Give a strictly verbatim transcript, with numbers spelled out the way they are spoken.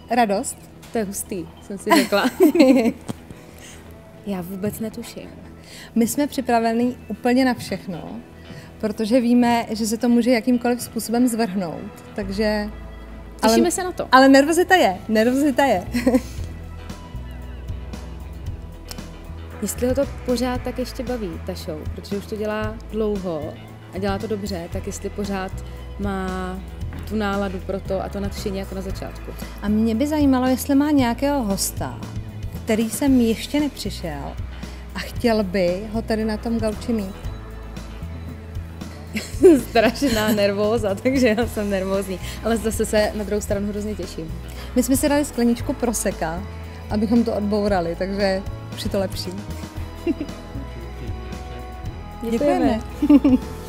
Radost? To je hustý, jsem si řekla. Já vůbec netuším. My jsme připraveni úplně na všechno, protože víme, že se to může jakýmkoliv způsobem zvrhnout, takže... Těšíme ale, se na to. Ale nervozita je, nervozita je. Jestli ho to pořád tak ještě baví, ta show, protože už to dělá dlouho a dělá to dobře, tak jestli pořád má tu náladu pro to a to nadšení jako na začátku. A mě by zajímalo, jestli má nějakého hosta, který sem ještě nepřišel a chtěl by ho tady na tom gauči mít. Strašná nervóza, takže já jsem nervózní, ale zase se na druhou stranu hrozně těším. My jsme si dali skleničku proseka, abychom to odbourali, takže už je to lepší. Děkujeme. Děkujeme.